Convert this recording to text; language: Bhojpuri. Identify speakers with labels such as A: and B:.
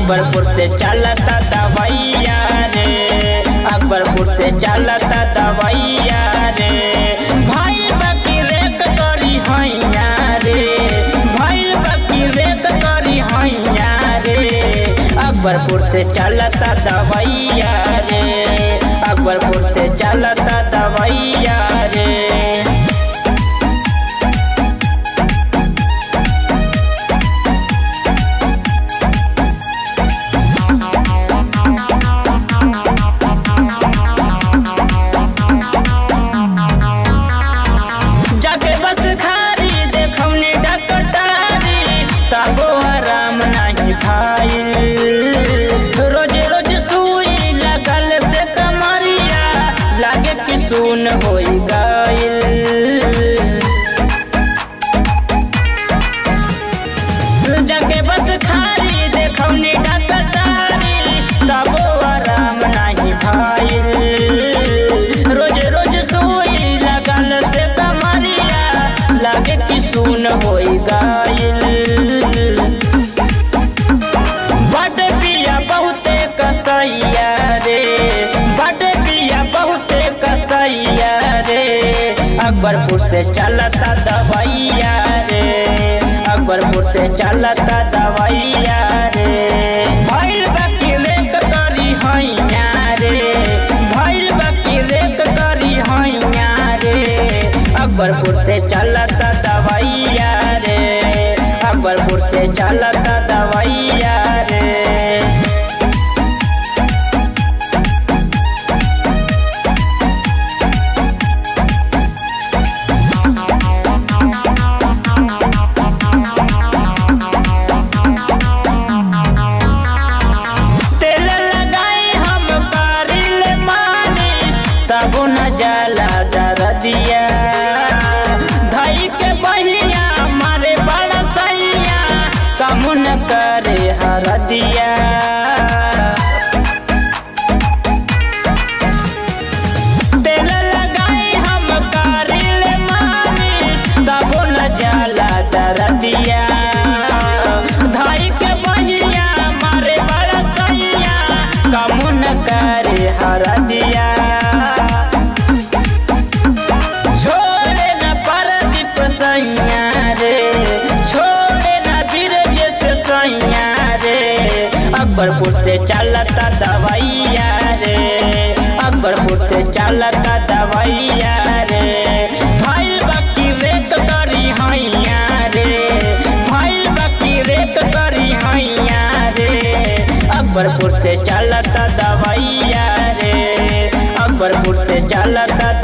A: अकबरपुर से चलता दवाइया रे, अकबरपुर से चलता दवाइया रे। भाई बाकी रेक करी हैया रे, भाई बाकी रेक करी हैया रे। अकबरपुर से चलता दवाइया रे, अकबरपुर से चलता दवाइया रे। रोज रोज सुई लगल से कमरिया लागे कि सुन होई गइल। जाके बस खाली देखौनी डकटारी तबो आराम नहीं भइल। रोज रोज सुई लगल से कमरिया लागे कि सुन होई गइल। कसैया रे, बड़े पिया बहुते कसैया रे। अकबरपुर से चलता दवाइया रे, अकबरपुर से चलता दवाइया रे। भइल बाकी रेक करी हैया रे, भइल बाकी रेक करी हैया रे। अकबरपुर से चलता दवाइया रे, अकबरपुर से चलता दवाइया रे। दिया धाई के बहिया मारे बड़ा सैया कमुन करे हर दिया। तेल लगाई हम कारिल मानी तबो न जाला दर दिया। धाई के बहिया मारे बड़ा सैया कमुन करे हर दिया। अकबरपुर से चलता दवाइया रे, अकबरपुर से चलता दवाइया रे। भाई बाकी रेक करी हैया रे, भाई बाकी रेक करी हैया रे। अकबरपुर से चलता दवाइया रे, अकबरपुर से चलता